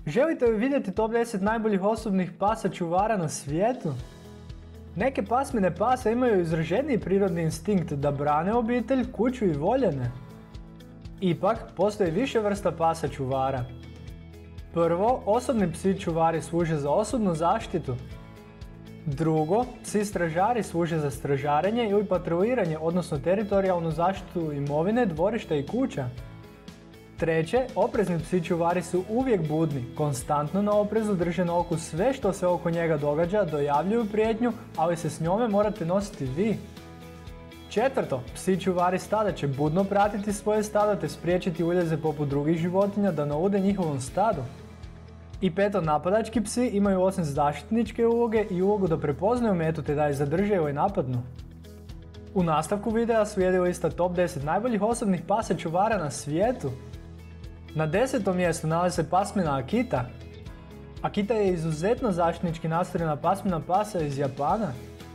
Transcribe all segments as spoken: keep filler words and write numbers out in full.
Želite li vidjeti top deset najboljih osobnih pasa čuvara na svijetu? Neke pasmine pasa imaju izraženiji prirodni instinkt da brane obitelj, kuću i voljene. Ipak, postoji više vrsta pasa čuvara. Prvo, osobni psi čuvari služe za osobnu zaštitu. Drugo, psi stražari služe za stražarenje ili patroliranje, odnosno teritorijalnu zaštitu imovine, dvorišta i kuća. Treće, oprezni psi čuvari su uvijek budni, konstantno na oprezu, drže na oku sve što se oko njega događa, dojavljuju prijetnju, ali se s njome morate nositi vi. Četvrto, psi čuvari stada će budno pratiti svoje stado te spriječiti uljeze poput drugih životinja da naude njihovom stadu. I peto, napadački psi imaju osim zaštitničke uloge i ulogu da prepoznaju metu te da je zadrže ili napadnu. U nastavku videa slijedi lista top deset najboljih osobnih pasa čuvara na svijetu. Na desetom mjestu nalazi se pasmina Akita. Akita je izuzetno zaštitnički nastrojena pasmina pasa iz Japana.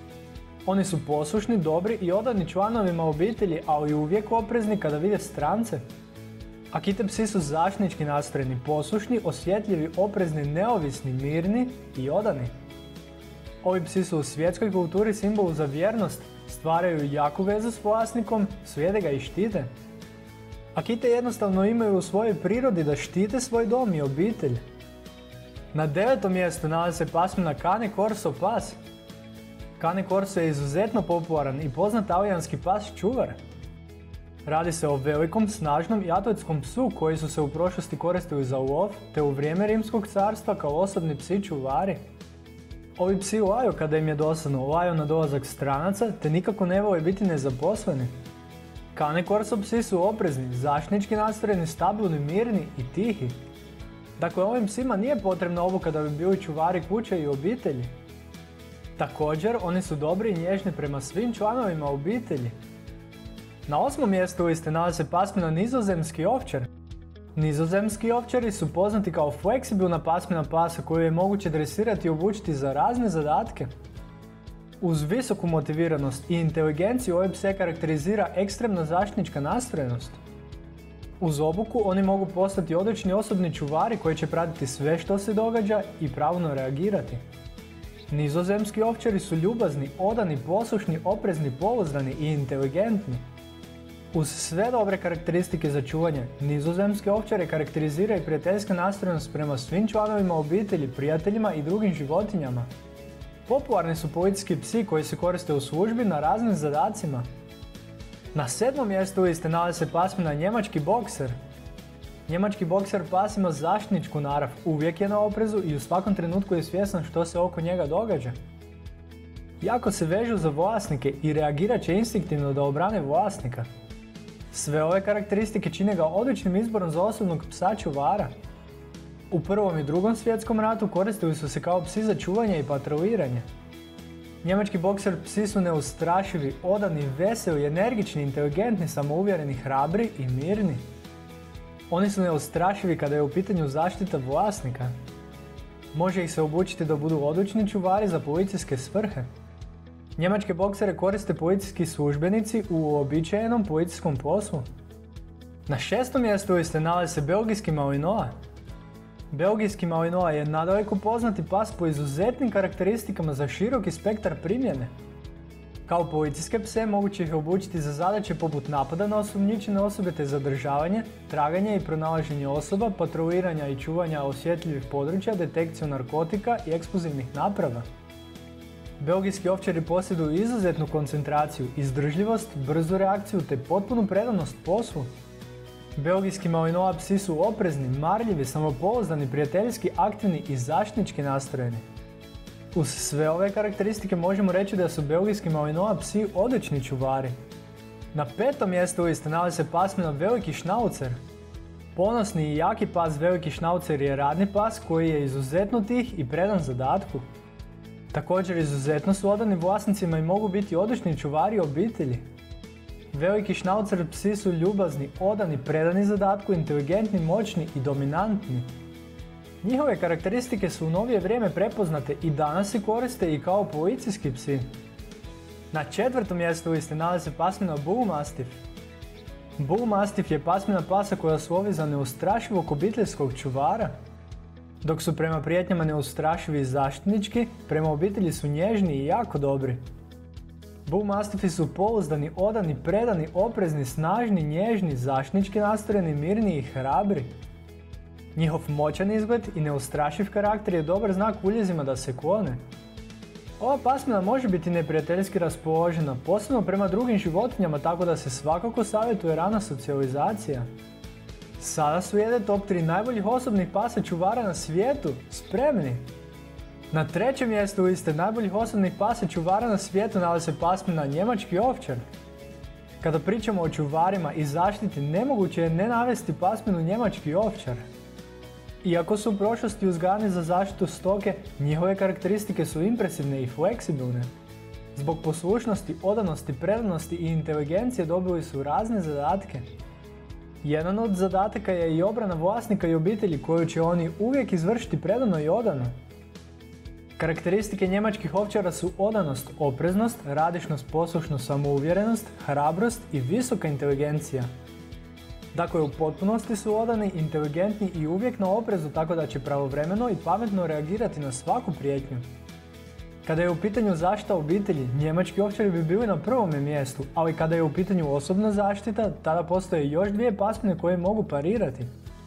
Oni su poslušni, dobri i odani članovima obitelji, ali uvijek oprezni kada vide strance. Akita psi su zaštitnički nastrojeni, poslušni, osjetljivi, oprezni, neovisni, mirni i odani. Ovi psi su u svjetskoj kulturi simbol za vjernost, stvaraju jaku vezu s vlasnikom, slijede ga i štite. Akite jednostavno imaju u svojoj prirodi da štite svoj dom i obitelj. Na devetom mjestu nalazi se pasmina Cane Corso pas. Cane Corso je izuzetno popularan i poznat talijanski pas čuvar. Radi se o velikom, snažnom i atletskom psu koji su se u prošlosti koristili za lov, te u vrijeme Rimskog carstva kao osobni psi čuvari. Ovi psi laju kada im je dosadno, laju na dolazak stranaca, te nikako ne vole biti nezaposleni. Cane Corso psi su oprezni, zaštitnički nastrojeni, stabilni, mirni i tihi. Dakle, ovim psima nije potrebna obuka da bi bili čuvari kuće i obitelji. Također, oni su dobri i nježni prema svim članovima obitelji. Na osmom mjestu liste nalazi se pasmina Nizozemski ovčar. Nizozemski ovčari su poznati kao fleksibilna pasmina pasa koju je moguće dresirati i obučiti za razne zadatke. Uz visoku motiviranost i inteligenciju ove pse karakterizira ekstremna zaštitnička nastrojenost. Uz obuku oni mogu postati odlični osobni čuvari koji će pratiti sve što se događa i pravilno reagirati. Nizozemski ovčari su ljubazni, odani, poslušni, oprezni, pouzdani i inteligentni. Uz sve dobre karakteristike za čuvanje, nizozemske ovčare karakterizira i prijateljska nastrojenost prema svim članovima obitelji, prijateljima i drugim životinjama. Popularni su policijski psi koji se koriste u službi na raznim zadacima. Na sedmom mjestu liste nalazi se pasmina Njemački bokser. Njemački bokser pas ima zaštitničku narav, uvijek je na oprezu i u svakom trenutku je svjestan što se oko njega događa. Jako se vežu za vlasnike i reagirat će instinktivno da obrane vlasnika. Sve ove karakteristike čine ga odličnim izborom za osobnog psa čuvara. U Prvom i Drugom svjetskom ratu koristili su se kao psi za čuvanje i patroliranje. Njemački bokser psi su neustrašivi, odani, veseli, energični, inteligentni, samouvjereni, hrabri i mirni. Oni su neustrašivi kada je u pitanju zaštita vlasnika. Može ih se obučiti da budu odlični čuvari za policijske svrhe. Njemačke boksere koriste policijski službenici u uobičajenom policijskom poslu. Na šestom mjestu liste nalazi se belgijski malinois. Belgijski malinois je nadaleko poznati pas po izuzetnim karakteristikama za široki spektar primjene. Kao policijske pse moguće ih obučiti za zadaće poput napada na osumnjičene osobe te zadržavanje, traganje i pronalaženje osoba, patroliranja i čuvanja osjetljivih područja, detekciju narkotika i eksplozivnih naprava. Belgijski ovčari posjeduju izuzetnu koncentraciju, izdržljivost, brzu reakciju te potpunu predanost poslu. Belgijski malinois psi su oprezni, marljivi, samopouzdani, prijateljski, aktivni i zaštitnički nastrojeni. Uz sve ove karakteristike možemo reći da su belgijski malinois psi odlični čuvari. Na petom mjestu liste nalazi se pasmina Veliki šnaucer. Ponosni i jaki pas Veliki šnaucer je radni pas koji je izuzetno tih i predan zadatku. Također izuzetno su odani vlasnicima i mogu biti odlični čuvari obitelji. Veliki šnaucer psi su ljubazni, odani, predani zadatku, inteligentni, moćni i dominantni. Njihove karakteristike su u novije vrijeme prepoznate i danas se koriste i kao policijski psi. Na četvrtom mjestu liste nalazi se pasmina Bull Mastiff. Bull Mastiff je pasmina pasa koja slovi za neustrašivog obiteljskog čuvara. Dok su prema prijetnjama neustrašivi i zaštitnički, prema obitelji su nježni i jako dobri. Bull Mastifi su pouzdani, odani, predani, oprezni, snažni, nježni, zaštitnički nastrojeni, mirni i hrabri. Njihov moćan izgled i neustrašiv karakter je dobar znak uljezima da se klone. Ova pasmina može biti neprijateljski raspoložena, posebno prema drugim životinjama, tako da se svakako savjetuje rana socijalizacija. Sada slijede top tri najboljih osobnih pasa čuvara na svijetu. Spremni! Na trećem mjestu liste najboljih osobnih pasa čuvara na svijetu nalazi se pasmina njemački ovčar. Kada pričamo o čuvarima i zaštiti, nemoguće je ne navesti pasminu njemački ovčar. Iako su u prošlosti uzgajani za zaštitu stoke, njihove karakteristike su impresivne i fleksibilne. Zbog poslušnosti, odanosti, predanosti i inteligencije dobili su razne zadatke. Jedan od zadataka je i obrana vlasnika i obitelji koju će oni uvijek izvršiti predano i odano. Karakteristike njemačkih ovčara su odanost, opreznost, radišnost, poslušnost, samouvjerenost, hrabrost i visoka inteligencija. Dakle, u potpunosti su odani, inteligentni i uvijek na oprezu, tako da će pravovremeno i pametno reagirati na svaku prijetnju. Kada je u pitanju zaštita obitelji, njemački ovčari bi bili na prvome mjestu, ali kada je u pitanju osobna zaštita, tada postoje još dvije pasmine koje mogu parirati.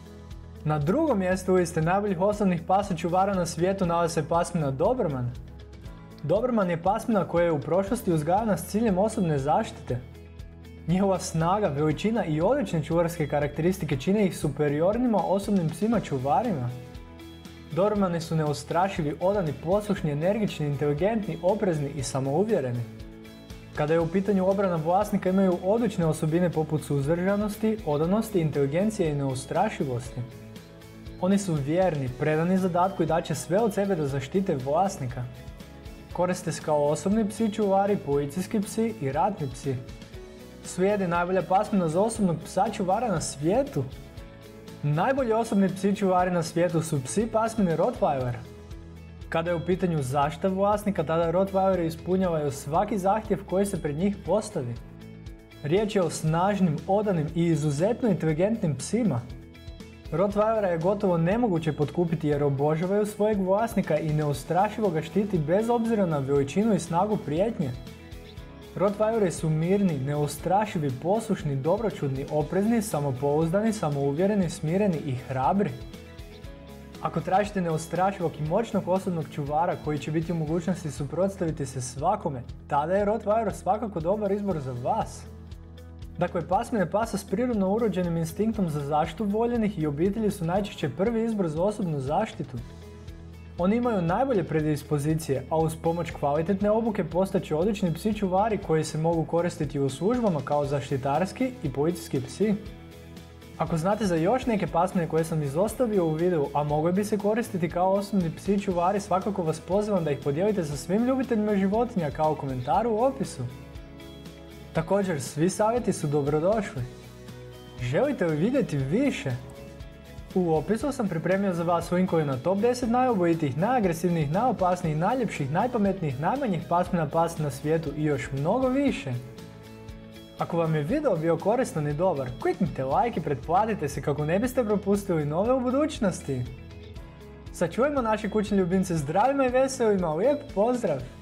Na drugom mjestu liste najboljih osobnih pasa čuvara na svijetu nalazi se pasmina Doberman. Doberman je pasmina koja je u prošlosti uzgajana s ciljem osobne zaštite. Njihova snaga, veličina i odlične čuvarske karakteristike čine ih superiornima osobnim psima čuvarima. Dobermani su neustrašivi, odani, poslušni, energični, inteligentni, oprezni i samouvjereni. Kada je u pitanju obrana vlasnika, imaju odlične osobine poput suzdržanosti, odanosti, inteligencije i neustrašivosti. Oni su vjerni, predani zadatku i daće sve od sebe da zaštite vlasnika. Koriste se kao osobni psi čuvari, policijski psi i ratni psi. Slijedi najbolja pasmina za osobnog psa čuvara na svijetu. Najbolji osobni psi čuvari na svijetu su psi pasmine Rottweiler. Kada je u pitanju zaštita vlasnika, tada Rottweileri ispunjavaju svaki zahtjev koji se pred njih postavi. Riječ je o snažnim, odanim i izuzetno inteligentnim psima. Rottweilera je gotovo nemoguće potkupiti jer obožavaju svojeg vlasnika i neustrašivo ga štiti bez obzira na veličinu i snagu prijetnje. Rottweileri su mirni, neustrašivi, poslušni, dobročudni, oprezni, samopouzdani, samouvjereni, smireni i hrabri. Ako tražite neustrašivog i moćnog osobnog čuvara koji će biti u mogućnosti suprotstaviti se svakome, tada je Rottweiler svakako dobar izbor za vas. Dakle, pasmine pasa s prirodno urođenim instinktom za zaštitu voljenih i obitelji su najčešće prvi izbor za osobnu zaštitu. Oni imaju najbolje predispozicije, a uz pomoć kvalitetne obuke postaće odlični psi čuvari koji se mogu koristiti u službama kao zaštitarski i policijski psi. Ako znate za još neke pasmine koje sam izostavio u videu, a mogle bi se koristiti kao osobni psi čuvari, svakako vas pozivam da ih podijelite sa svim ljubiteljima životinja kao komentar u opisu. Također, svi savjeti su dobrodošli. Želite li vidjeti više? U opisu sam pripremio za vas linkove na top deset najubojitijih, najagresivnijih, najopasnijih, najljepših, najpametnijih, najmanjih pasmina pasa na svijetu i još mnogo više. Ako vam je video bio koristan i dobar, kliknite like i pretplatite se kako ne biste propustili nove u budućnosti. Sačuvajmo naše kućne ljubimce zdravima i veselima, lijep pozdrav!